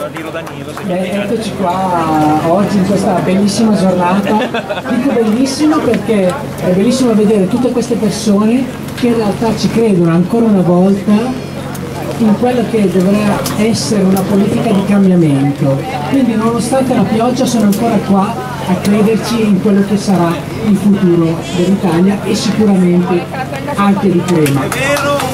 Eccoci qua oggi in questa bellissima giornata. Dico bellissima perché è bellissimo vedere tutte queste persone che in realtà ci credono ancora una volta in quello che dovrà essere una politica di cambiamento. Quindi nonostante la pioggia sono ancora qua a crederci in quello che sarà il futuro dell'Italia e sicuramente anche di Crema.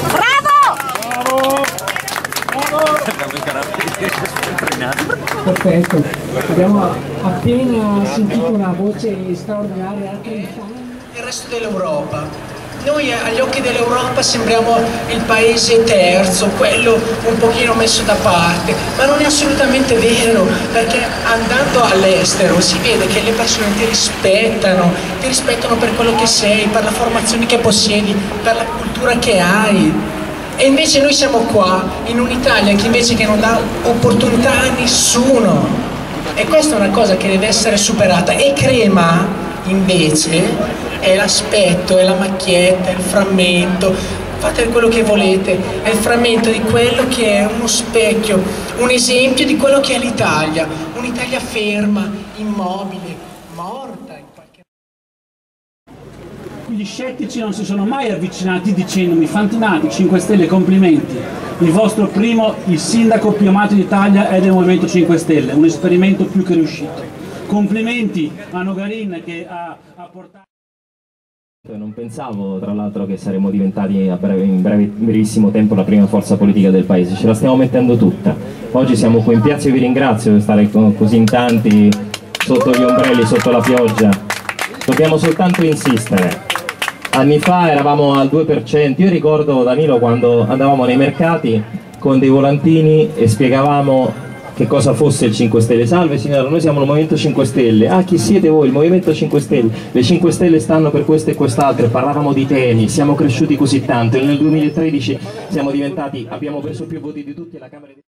Perfetto, abbiamo appena sentito una voce straordinaria anche in Italia. Il resto dell'Europa. Noi agli occhi dell'Europa sembriamo il paese terzo, quello un pochino messo da parte, ma non è assolutamente vero, perché andando all'estero si vede che le persone ti rispettano per quello che sei, per la formazione che possiedi, per la cultura che hai. E invece noi siamo qua in un'Italia che invece che non dà opportunità a nessuno, e questa è una cosa che deve essere superata. E Crema invece è l'aspetto, è la macchietta, è il frammento, fate quello che volete, è il frammento di quello che è uno specchio, un esempio di quello che è l'Italia, un'Italia ferma, immobile, morta in qualche modo. Gli scettici non si sono mai avvicinati dicendomi: Fantinati, 5 Stelle, complimenti, il sindaco più amato d'Italia è del Movimento 5 Stelle, un esperimento più che riuscito. Complimenti a Nogarin che ha portato... Non pensavo tra l'altro che saremmo diventati in brevissimo tempo la prima forza politica del paese, ce la stiamo mettendo tutta. Oggi siamo qui in piazza e vi ringrazio per stare così in tanti sotto gli ombrelli, sotto la pioggia. Dobbiamo soltanto insistere. Anni fa eravamo al 2%, io ricordo, Danilo, quando andavamo nei mercati con dei volantini e spiegavamo che cosa fosse il 5 Stelle. Salve signora, noi siamo il Movimento 5 Stelle. Ah, chi siete voi? Il Movimento 5 Stelle. Le 5 Stelle stanno per questo e quest'altro. Parlavamo di temi, siamo cresciuti così tanto e nel 2013 abbiamo preso più voti di tutti alla Camera dei